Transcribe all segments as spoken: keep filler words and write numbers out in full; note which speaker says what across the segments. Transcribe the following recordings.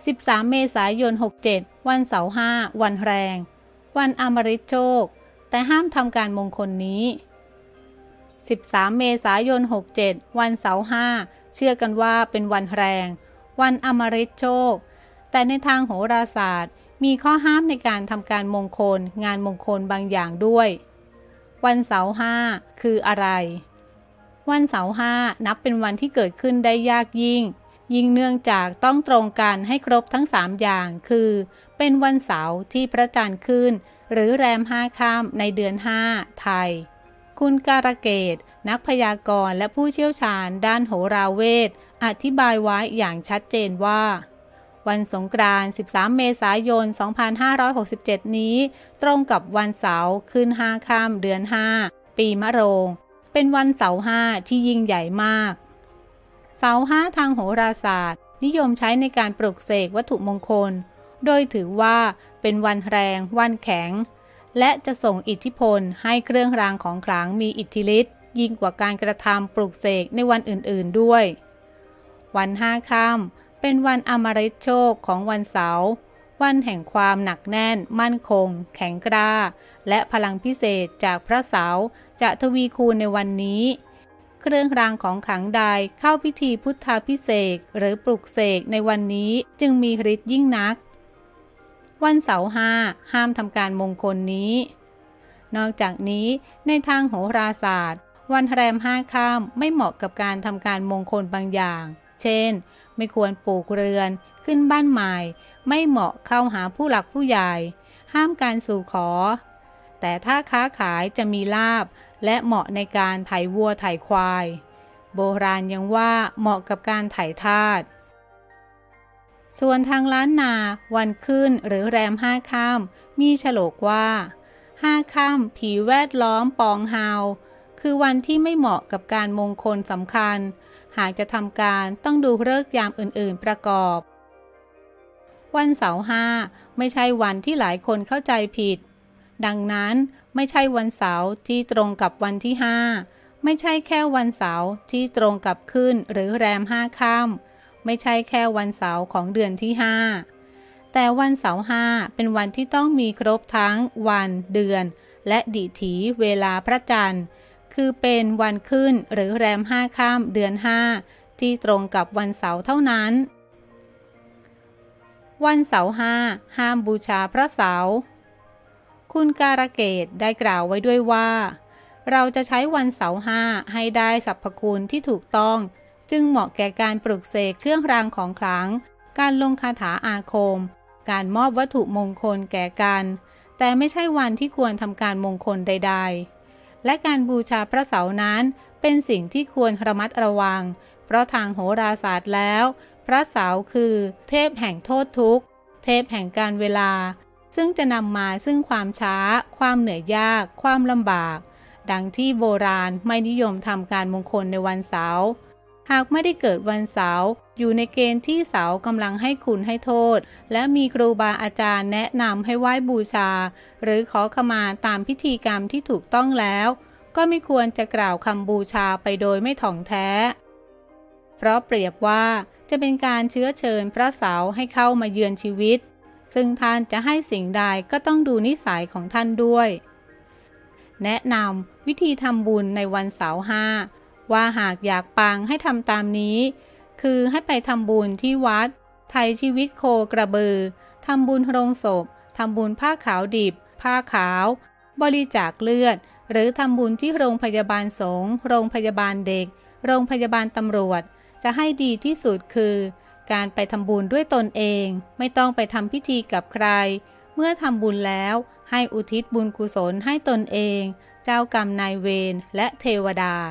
Speaker 1: สิบสามเมษายนหกเจ็ดวันเสาร์ห้าวันแรงวันอมฤตโชคแต่ห้ามทำการมงคลนี้สิบสามเมษายนหกเจ็ดวันเสาร์ห้าเชื่อกันว่าเป็นวันแรงวันอมฤตโชคแต่ในทางโหราศาสตร์มีข้อห้ามในการทำการมงคลงานมงคลบางอย่างด้วยวันเสาร์ห้าคืออะไรวันเสาร์ห้านับเป็นวันที่เกิดขึ้นได้ยากยิ่งยิ่งเนื่องจากต้องตรงกันให้ครบทั้งสามอย่างคือเป็นวันเสาร์ที่พระจันทร์ขึ้นหรือแรมห้าค่ำในเดือนห้าไทยคุณการเกตนักพยากรณ์และผู้เชี่ยวชาญด้านโหราเวทอธิบายไว้อย่างชัดเจนว่าวันสงกรานต์สิบสามเมษายนสองพันห้าร้อยหกสิบเจ็ดนี้ตรงกับวันเสาร์ขึ้นห้าค่ำเดือนห้าปีมะโรงเป็นวันเสาร์ห้าที่ยิ่งใหญ่มากเสาร์ห้าทางโหราศาสตร์นิยมใช้ในการปลุกเสกวัตถุมงคลโดยถือว่าเป็นวันแรงวันแข็งและจะส่งอิทธิพลให้เครื่องรางของขลังมีอิทธิฤทธิ์ยิ่งกว่าการกระทำปลุกเสกในวันอื่นๆด้วยวันห้าค่ำเป็นวันอมฤตโชคของวันเสาร์วันแห่งความหนักแน่นมั่นคงแข็งกร้าและพลังพิเศษจากพระเสาร์จะทวีคูณในวันนี้เครื่องรางของขลังใดเข้าพิธีพุทธาภิเษกหรือปลุกเสกในวันนี้จึงมีฤทธิ์ยิ่งนักวันเสาร์ห้าห้ามทำการมงคลนี้นอกจากนี้ในทางโหราศาสตร์วันแรมห้าค่ำไม่เหมาะกับการทำการมงคลบางอย่างเช่นไม่ควรปลูกเรือนขึ้นบ้านใหม่ไม่เหมาะเข้าหาผู้หลักผู้ใหญ่ห้ามการสู่ขอแต่ถ้าค้าขายจะมีลาภและเหมาะในการไถวัวไถควายโบราณยังว่าเหมาะกับการไถทาสส่วนทางล้านนาวันขึ้นหรือแรมห้าค่ำมีฉลกว่าห้าค่ำผีแวดล้อมปองเฮาคือวันที่ไม่เหมาะกับการมงคลสำคัญหากจะทำการต้องดูฤกษ์ยามอื่นๆประกอบวันเสาร์ห้าไม่ใช่วันที่หลายคนเข้าใจผิดดังนั้นไม่ใช่วันเสาร์ที่ตรงกับวันที่ห้าไม่ใช่แค่วันเสาร์ที่ตรงกับขึ้นหรือแรมห้าค่ำไม่ใช่แค่วันเสาร์ของเดือนที่ห้าแต่วันเสาร์ห้าเป็นวันที่ต้องมีครบทั้งวันเดือนและดิถีเวลาพระจันทร์คือเป็นวันขึ้นหรือแรมห้าค่ำเดือนห้าที่ตรงกับวันเสาร์เท่านั้นวันเสาร์ห้าห้ามบูชาพระเสาร์คุณการเกตได้กล่าวไว้ด้วยว่าเราจะใช้วันเสาร์ห้าให้ได้สรรพคุณที่ถูกต้องจึงเหมาะแก่การปลุกเสกเครื่องรางของขลังการลงคาถาอาคมการมอบวัตถุมงคลแก่กันแต่ไม่ใช่วันที่ควรทำการมงคลใดๆและการบูชาพระเสาร์นั้นเป็นสิ่งที่ควรระมัดระวังเพราะทางโหราศาสตร์แล้วพระเสาร์คือเทพแห่งโทษทุกข์เทพแห่งการเวลาซึ่งจะนำมาซึ่งความช้าความเหนื่อยยากความลำบากดังที่โบราณไม่นิยมทำการมงคลในวันเสาร์หากไม่ได้เกิดวันเสาร์อยู่ในเกณฑ์ที่เสาร์กำลังให้คุณให้โทษและมีครูบาอาจารย์แนะนำให้ไหว้บูชาหรือขอขมาตามพิธีกรรมที่ถูกต้องแล้วก็ไม่ควรจะกล่าวคำบูชาไปโดยไม่ถ่องแท้เพราะเปรียบว่าจะเป็นการเชื้อเชิญพระเสาร์ให้เข้ามาเยือนชีวิตซึ่งท่านจะให้สิ่งใดก็ต้องดูนิสัยของท่านด้วยแนะนำวิธีทำบุญในวันเสาร์ห้าว่าหากอยากปังให้ทำตามนี้คือให้ไปทำบุญที่วัดไถ่ชีวิตโคกระบือทำบุญโรงศพทำบุญผ้าขาวดิบผ้าขาวบริจาคเลือดหรือทำบุญที่โรงพยาบาลสงฆ์โรงพยาบาลเด็กโรงพยาบาลตำรวจจะให้ดีที่สุดคือการไปทำบุญด้วยตนเองไม่ต้องไปทำพิธีกับใครเมื่อทำบุญแล้วให้อุทิศบุญกุศลให้ตนเองเจ้ากรรมนายเวรและเทวดา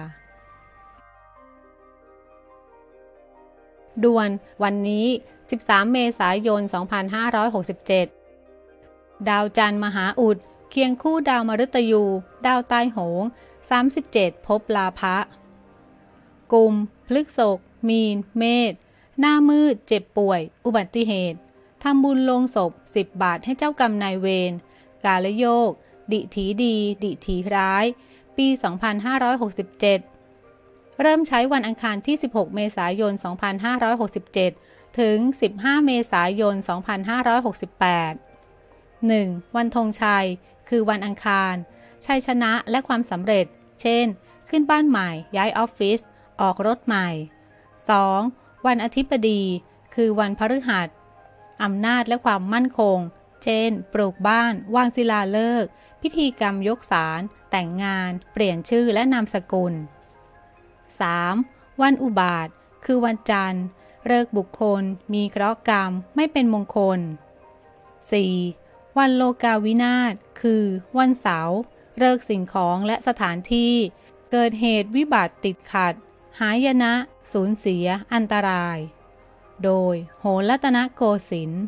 Speaker 1: ด่วนวันนี้สิบสามเมษายนสองพันห้าร้อยหกสิบเจ็ดดาวจันทร์มหาอุดเคียงคู่ดาวมฤตยูดาวใต้โหงสามสิบเจ็ดภพลาภะกุมพฤษภมีนเมษหน้ามืดเจ็บป่วยอุบัติเหตุทำบุญลงศพสิบบาทให้เจ้ากรรมนายเวรกาลโยกดิถีดีดิถีร้ายปีสองพันห้าร้อยหกสิบเจ็ดเริ่มใช้วันอังคารที่สิบหกเมษายนสองพันห้าร้อยหกสิบเจ็ดถึงสิบห้าเมษายนสองพันห้าร้อยหกสิบแปด หนึ่ง. วันธงชัยคือวันอังคารชัยชนะและความสำเร็จเช่นขึ้นบ้านใหม่ย้ายออฟฟิศออกรถใหม่ สอง. วันอธิบดีคือวันพฤหัสอำนาจและความมั่นคงเช่นปลูกบ้านวางศิลาฤกษ์พิธีกรรมยกศาลแต่งงานเปลี่ยนชื่อและนามสกุล สาม. วันอุบาทคือวันจันทร์ฤกษ์บุคคลมีเคราะห์กรรมไม่เป็นมงคล สี่. วันโลกาวินาศคือวันเสาร์ฤกษ์สิ่งของและสถานที่เกิดเหตุวิบัติติดขัดหายนะสูญเสียอันตรายโดยโหรรัตนโกสินทร์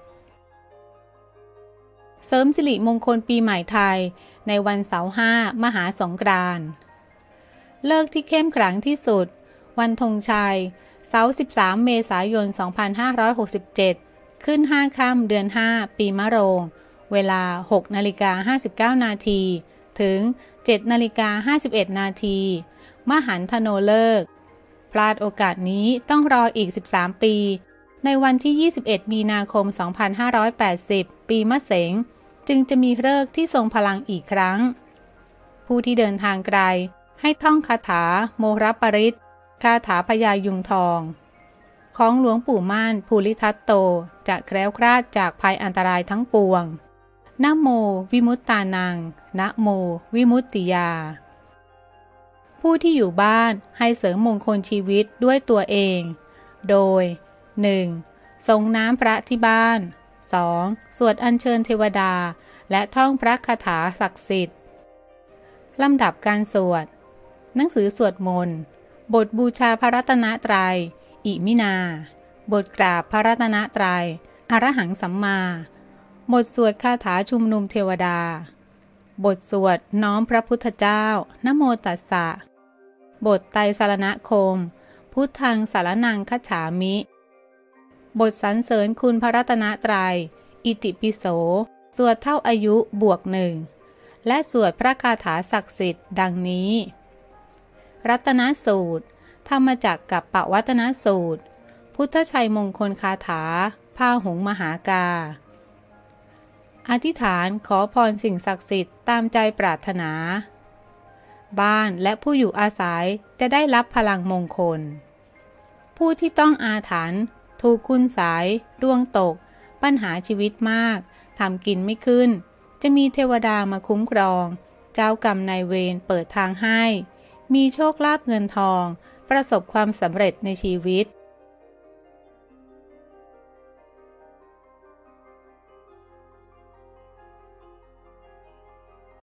Speaker 1: เสริมสิริมงคลปีใหม่ไทยในวันเสาร์ห้ามหาสงกรานต์เลิกที่เข้มขลังที่สุดวันธงชัยเสาร์สิบสามเมษายนสองพันห้าร้อยหกสิบเจ็ดขึ้นห้าค่ำเดือนห้าปีมะโรงเวลา หกนาฬิกาห้าสิบเก้านาทีถึง เจ็ดนาฬิกาห้าสิบเอ็ดนาทีมหันธโนฤกษ์พลาดโอกาสนี้ต้องรออีกสิบสามปีในวันที่ยี่สิบเอ็ดมีนาคมสองพันห้าร้อยแปดสิบปีมะเสงจึงจะมีฤกษ์ที่ทรงพลังอีกครั้งผู้ที่เดินทางไกลให้ท่องคาถาโมรปริตคาถาพญายุงทองของหลวงปู่ม่านภูริทัตโตจะแคล้วคลาดจากภัยอันตรายทั้งปวงนะโมวิมุตตานังนะโมวิมุตติยาผู้ที่อยู่บ้านให้เสริมมงคลชีวิตด้วยตัวเองโดย หนึ่ง. ทรงน้ำพระที่บ้าน สอง. สวดอัญเชิญเทวดาและท่องพระคาถาศักดิ์สิทธิ์ลำดับการสวดหนังสือสวดมนต์บทบูชาพระรัตนตรัยอิมินาบทกราบพระรัตนตรัยอรหังสัมมาบทสวดคาถาชุมนุมเทวดาบทสวดน้อมพระพุทธเจ้านะโมตัสสะบทไตรสรณคมพุทธังสารนังคัจฉามิบทสรรเสริญคุณพระรัตนตรัยอิติปิโสสวดเท่าอายุบวกหนึ่งและสวดพระคาถาศักดิ์สิทธิ์ดังนี้รัตนสูตรธรรมจักรกับปวัตนสูตรพุทธชัยมงคลคาถาพาหุงมหากาอธิษฐานขอพรสิ่งศักดิ์สิทธิ์ตามใจปรารถนาบ้านและผู้อยู่อาศัยจะได้รับพลังมงคลผู้ที่ต้องอาถรรพ์ถูกคุณไสยดวงตกปัญหาชีวิตมากทำกินไม่ขึ้นจะมีเทวดามาคุ้มครองเจ้ากรรมนายเวรเปิดทางให้มีโชคลาภเงินทองประสบความสำเร็จในชีวิต